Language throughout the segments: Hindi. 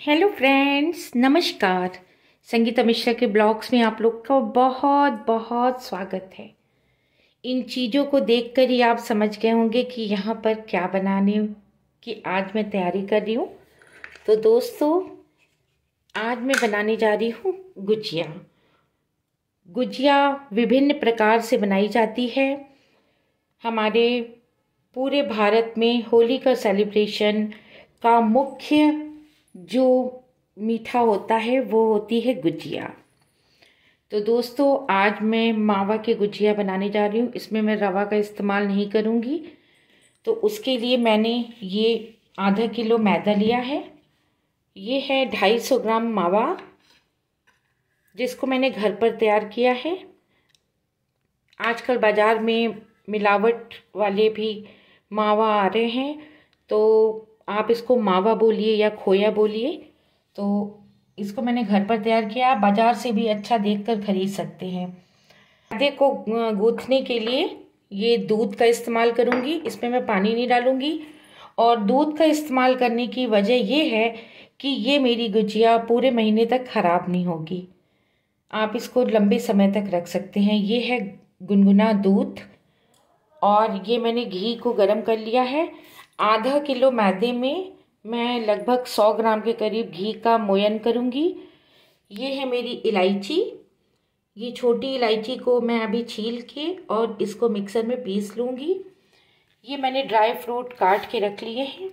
हेलो फ्रेंड्स, नमस्कार। संगीता मिश्रा के ब्लॉग्स में आप लोग का बहुत बहुत स्वागत है। इन चीज़ों को देखकर ही आप समझ गए होंगे कि यहाँ पर क्या बनाने की आज मैं तैयारी कर रही हूँ। तो दोस्तों, आज मैं बनाने जा रही हूँ गुजिया। गुजिया विभिन्न प्रकार से बनाई जाती है। हमारे पूरे भारत में होली का सेलिब्रेशन का मुख्य जो मीठा होता है वो होती है गुजिया। तो दोस्तों, आज मैं मावा की गुजिया बनाने जा रही हूँ। इसमें मैं रवा का इस्तेमाल नहीं करूँगी। तो उसके लिए मैंने ये आधा किलो मैदा लिया है। ये है 250 ग्राम मावा, जिसको मैंने घर पर तैयार किया है। आजकल बाज़ार में मिलावट वाले भी मावा आ रहे हैं, तो आप इसको मावा बोलिए या खोया बोलिए। तो इसको मैंने घर पर तैयार किया। आप बाज़ार से भी अच्छा देखकर खरीद सकते हैं। मैदे को गूँथने के लिए ये दूध का इस्तेमाल करूँगी। इसमें मैं पानी नहीं डालूँगी। और दूध का इस्तेमाल करने की वजह ये है कि ये मेरी गुजिया पूरे महीने तक ख़राब नहीं होगी। आप इसको लंबे समय तक रख सकते हैं। ये है गुनगुना दूध और ये मैंने घी को गर्म कर लिया है। आधा किलो मैदे में मैं लगभग 100 ग्राम के करीब घी का मोयन करूँगी। ये है मेरी इलायची। ये छोटी इलायची को मैं अभी छील के और इसको मिक्सर में पीस लूँगी। ये मैंने ड्राई फ्रूट काट के रख लिए हैं।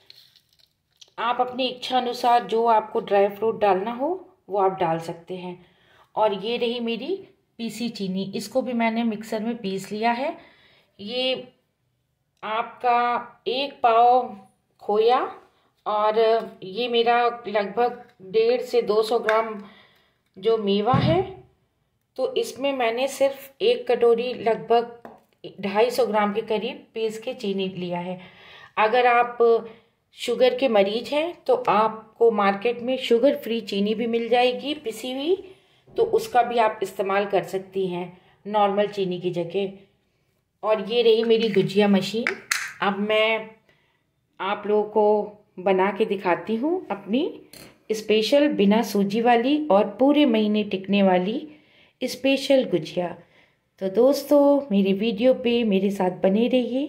आप अपनी इच्छा अनुसार जो आपको ड्राई फ्रूट डालना हो वो आप डाल सकते हैं। और ये रही मेरी पीसी चीनी। इसको भी मैंने मिक्सर में पीस लिया है। ये आपका 1 पाव खोया और ये मेरा लगभग 150 से 200 ग्राम जो मेवा है। तो इसमें मैंने सिर्फ 1 कटोरी लगभग 250 ग्राम के करीब पीस के चीनी लिया है। अगर आप शुगर के मरीज हैं तो आपको मार्केट में शुगर फ्री चीनी भी मिल जाएगी पिसी हुई, तो उसका भी आप इस्तेमाल कर सकती हैं नॉर्मल चीनी की जगह। और ये रही मेरी गुजिया मशीन। अब मैं आप लोगों को बना के दिखाती हूँ अपनी स्पेशल बिना सूजी वाली और पूरे महीने टिकने वाली स्पेशल गुजिया। तो दोस्तों, मेरी वीडियो पे मेरे साथ बने रहिए।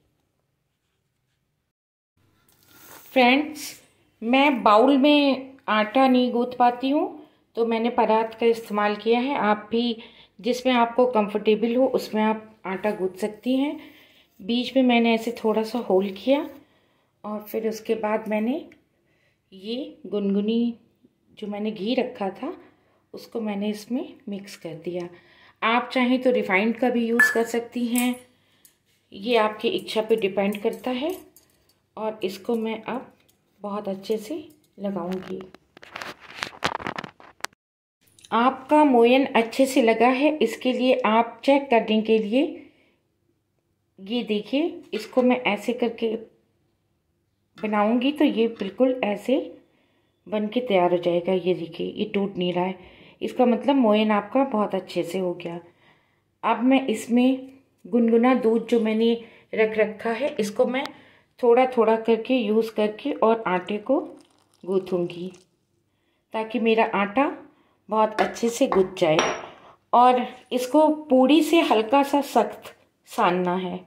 फ्रेंड्स, मैं बाउल में आटा नहीं गूँथ पाती हूँ, तो मैंने परात का इस्तेमाल किया है। आप भी जिसमें आपको कंफर्टेबल हो उसमें आप आटा गूँथ सकती हैं। बीच में मैंने ऐसे थोड़ा सा होल किया और फिर उसके बाद मैंने ये गुनगुनी जो मैंने घी रखा था उसको मैंने इसमें मिक्स कर दिया। आप चाहें तो रिफाइंड का भी यूज़ कर सकती हैं, ये आपकी इच्छा पे डिपेंड करता है। और इसको मैं अब बहुत अच्छे से लगाऊंगी। आपका मोयन अच्छे से लगा है, इसके लिए आप चेक करने के लिए ये देखिए, इसको मैं ऐसे करके बनाऊंगी तो ये बिल्कुल ऐसे बन के तैयार हो जाएगा। ये देखिए, ये टूट नहीं रहा है। इसका मतलब मोयन आपका बहुत अच्छे से हो गया। अब मैं इसमें गुनगुना दूध जो मैंने रख रखा है इसको मैं थोड़ा थोड़ा करके यूज़ करके और आटे को गूँथूंगी ताकि मेरा आटा बहुत अच्छे से गुथ जाए। और इसको पूरी से हल्का सा सख्त सानना है।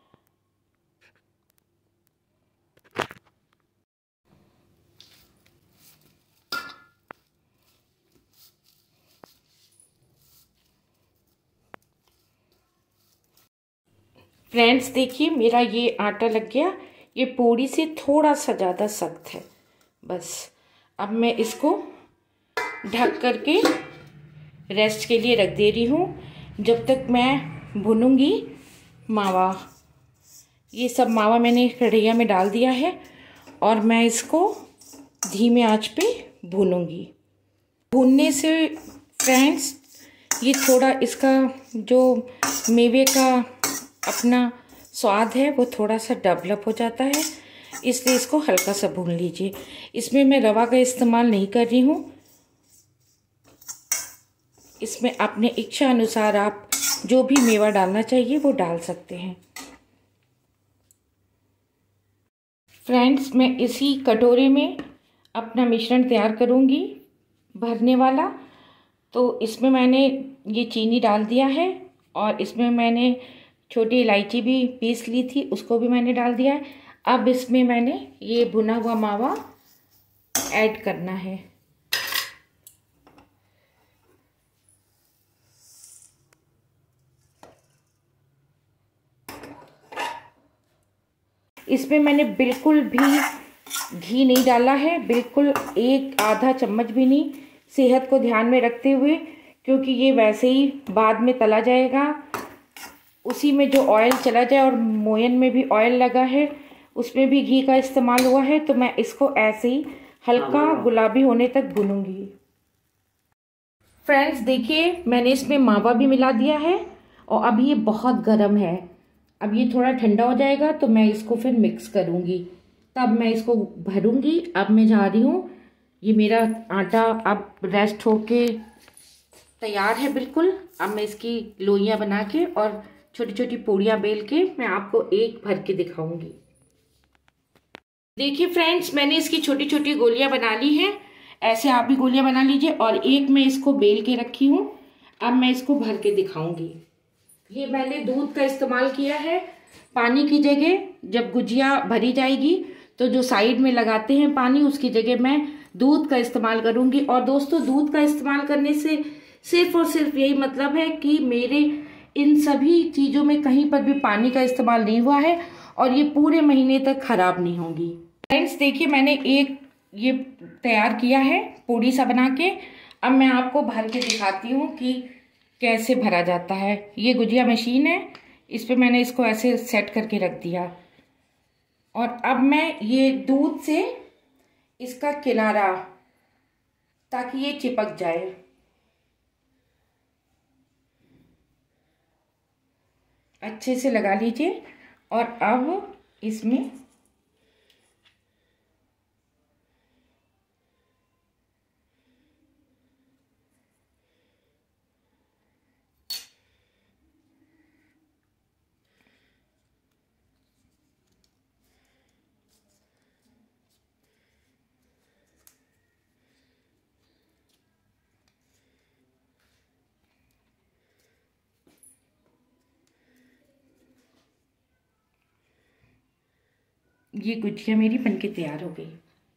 फ्रेंड्स देखिए, मेरा ये आटा लग गया। ये पूरी से थोड़ा सा ज़्यादा सख्त है। बस अब मैं इसको ढक करके रेस्ट के लिए रख दे रही हूँ जब तक मैं भूनूंगी मावा। ये सब मावा मैंने कढ़ैया में डाल दिया है और मैं इसको धीमे आंच पे भूनूंगी। भूनने से फ्रेंड्स ये थोड़ा इसका जो मेवे का अपना स्वाद है वो थोड़ा सा डेवलप हो जाता है, इसलिए इसको हल्का सा भून लीजिए। इसमें मैं रवा का इस्तेमाल नहीं कर रही हूँ। इसमें अपने इच्छा अनुसार आप जो भी मेवा डालना चाहिए वो डाल सकते हैं। फ्रेंड्स, मैं इसी कटोरे में अपना मिश्रण तैयार करूँगी भरने वाला। तो इसमें मैंने ये चीनी डाल दिया है और इसमें मैंने छोटी इलायची भी पीस ली थी, उसको भी मैंने डाल दिया है। अब इसमें मैंने ये भुना हुआ मावा ऐड करना है। इसमें मैंने बिल्कुल भी घी नहीं डाला है, बिल्कुल एक आधा चम्मच भी नहीं, सेहत को ध्यान में रखते हुए, क्योंकि ये वैसे ही बाद में तला जाएगा, उसी में जो ऑयल चला जाए। और मोयन में भी ऑयल लगा है, उसमें भी घी का इस्तेमाल हुआ है। तो मैं इसको ऐसे ही हल्का गुलाबी होने तक भूनूंगी। फ्रेंड्स देखिए, मैंने इसमें मावा भी मिला दिया है और अब ये बहुत गर्म है। अब ये थोड़ा ठंडा हो जाएगा तो मैं इसको फिर मिक्स करूँगी, तब मैं इसको भरूँगी। अब मैं जा रही हूँ, ये मेरा आटा अब रेस्ट होके तैयार है बिल्कुल। अब मैं इसकी लोइयाँ बना के और छोटी छोटी पूड़ियाँ बेल के मैं आपको एक भर के दिखाऊंगी। देखिए फ्रेंड्स, मैंने इसकी छोटी छोटी गोलियाँ बना ली हैं। ऐसे आप भी गोलियाँ बना लीजिए। और एक मैं इसको बेल के रखी हूँ, अब मैं इसको भर के दिखाऊंगी। ये मैंने दूध का इस्तेमाल किया है पानी की जगह। जब गुजिया भरी जाएगी तो जो साइड में लगाते हैं पानी, उसकी जगह मैं दूध का इस्तेमाल करूंगी। और दोस्तों, दूध का इस्तेमाल करने से सिर्फ और सिर्फ यही मतलब है कि मेरे इन सभी चीज़ों में कहीं पर भी पानी का इस्तेमाल नहीं हुआ है और ये पूरे महीने तक खराब नहीं होगी। फ्रेंड्स देखिए, मैंने एक ये तैयार किया है पूड़ी सा बना के। अब मैं आपको भर के दिखाती हूँ कि कैसे भरा जाता है। ये गुजिया मशीन है, इस पर मैंने इसको ऐसे सेट करके रख दिया। और अब मैं ये दूध से इसका किनारा, ताकि ये चिपक जाए, अच्छे से लगा लीजिए। और अब इसमें ये गुजिया मेरी बनके तैयार हो गई।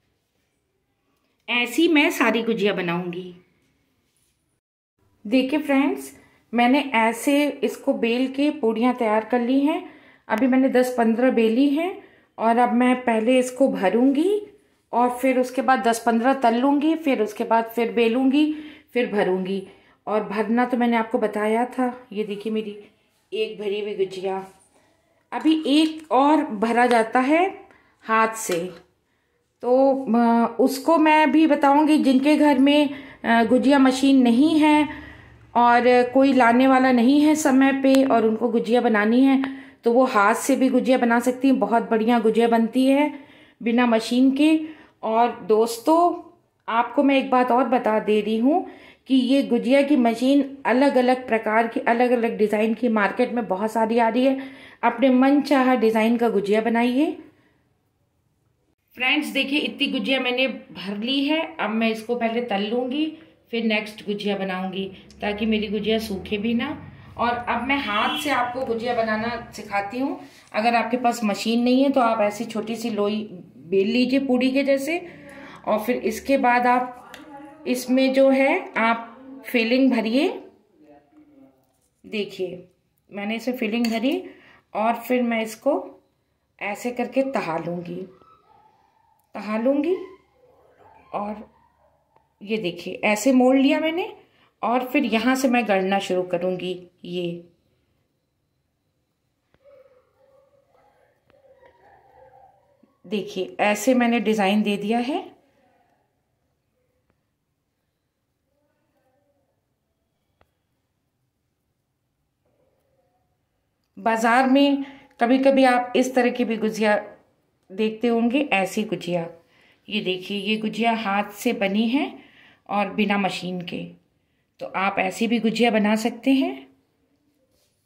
ऐसी मैं सारी गुजिया बनाऊंगी। देखिए फ्रेंड्स, मैंने ऐसे इसको बेल के पूड़ियाँ तैयार कर ली हैं। अभी मैंने 10-15 बेली हैं और अब मैं पहले इसको भरूंगी और फिर उसके बाद 10-15 तल लूँगी, फिर उसके बाद फिर बेलूँगी, फिर भरूंगी। और भरना तो मैंने आपको बताया था। ये देखिए मेरी एक भरी हुई गुजिया। अभी एक और भरा जाता है हाथ से, तो उसको मैं भी बताऊंगी। जिनके घर में गुजिया मशीन नहीं है और कोई लाने वाला नहीं है समय पे और उनको गुजिया बनानी है, तो वो हाथ से भी गुजिया बना सकती हैं। बहुत बढ़िया गुजिया बनती है बिना मशीन के। और दोस्तों, आपको मैं एक बात और बता दे रही हूँ कि ये गुजिया की मशीन अलग अलग प्रकार की, अलग अलग डिज़ाइन की मार्केट में बहुत सारी आ रही है। अपने मन चाहा डिज़ाइन का गुजिया बनाइए। फ्रेंड्स देखिए, इतनी गुजिया मैंने भर ली है। अब मैं इसको पहले तल लूँगी, फिर नेक्स्ट गुजिया बनाऊँगी, ताकि मेरी गुजिया सूखे भी ना। और अब मैं हाथ से आपको गुजिया बनाना सिखाती हूँ। अगर आपके पास मशीन नहीं है तो आप ऐसी छोटी सी लोई बेल लीजिए पूड़ी के जैसे। और फिर इसके बाद आप इसमें जो है आप फिलिंग भरिए। देखिए, मैंने इसे फिलिंग भरी और फिर मैं इसको ऐसे करके तहा लूँगी और ये देखिए ऐसे मोड़ लिया मैंने। और फिर यहाँ से मैं गढ़ना शुरू करूँगी। ये देखिए, ऐसे मैंने डिज़ाइन दे दिया है। बाज़ार में कभी कभी आप इस तरह की भी गुजिया देखते होंगे, ऐसी गुजिया। ये देखिए, ये गुजिया हाथ से बनी है और बिना मशीन के। तो आप ऐसी भी गुजिया बना सकते हैं।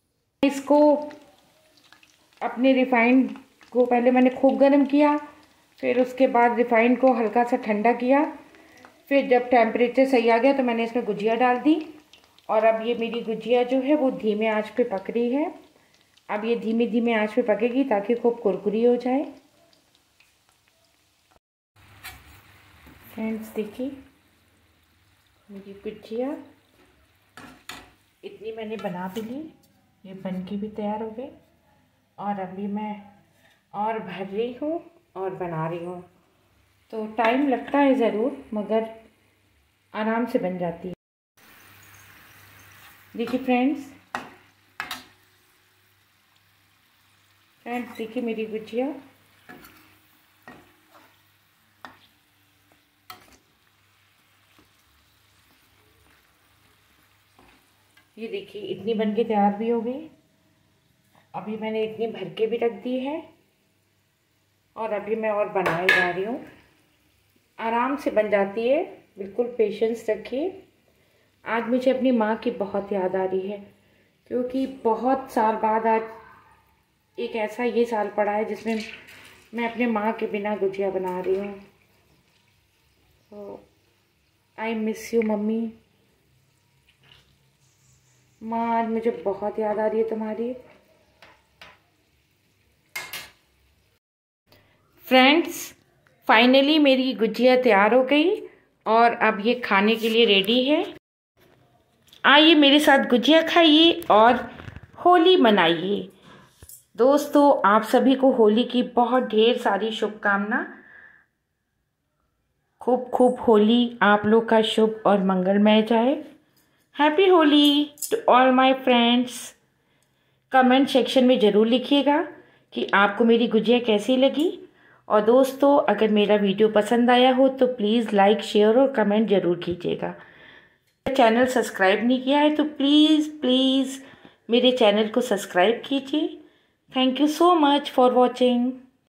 इसको अपने रिफाइंड को पहले मैंने खूब गर्म किया, फिर उसके बाद रिफाइंड को हल्का सा ठंडा किया। फिर जब टेम्परेचर सही आ गया तो मैंने इसमें गुजिया डाल दी। और अब ये मेरी गुजिया जो है वो धीमे आंच पे पक रही है। अब ये धीमे धीमे आंच पे पकेगी ताकि खूब कुरकुरी हो जाए। फ्रेंड्स देखिए मेरी गुजिया इतनी मैंने बना भी ली, ये बन के भी तैयार हो गई। और अभी मैं और भर रही हूँ और बना रही हूँ। तो टाइम लगता है ज़रूर, मगर आराम से बन जाती है। देखिए फ्रेंड्स देखिए मेरी गुजिया ये देखिए इतनी बन के तैयार भी हो गई। अभी मैंने इतनी भर के भी रख दी है और अभी मैं और बनाए जा रही हूँ। आराम से बन जाती है, बिल्कुल पेशेंस रखिए। आज मुझे अपनी माँ की बहुत याद आ रही है, क्योंकि बहुत साल बाद आज एक ऐसा ये साल पड़ा है जिसमें मैं अपने माँ के बिना गुजिया बना रही हूँ। तो आई मिस यू मम्मी। माँ आज मुझे बहुत याद आ रही है तुम्हारी। फ्रेंड्स फाइनली मेरी गुजिया तैयार हो गई और अब ये खाने के लिए रेडी है। आइए मेरे साथ गुजिया खाइए और होली मनाइए। दोस्तों आप सभी को होली की बहुत ढेर सारी शुभकामना। खूब खूब होली आप लोग का शुभ और मंगलमय जाए। Happy Holi to all my friends. Comment section में ज़रूर लिखिएगा कि आपको मेरी गुजिया कैसी लगी। और दोस्तों अगर मेरा वीडियो पसंद आया हो तो प्लीज़ लाइक शेयर और कमेंट ज़रूर कीजिएगा। चैनल सब्सक्राइब नहीं किया है तो प्लीज़ प्लीज़ मेरे चैनल को सब्सक्राइब कीजिए। Thank you so much for watching.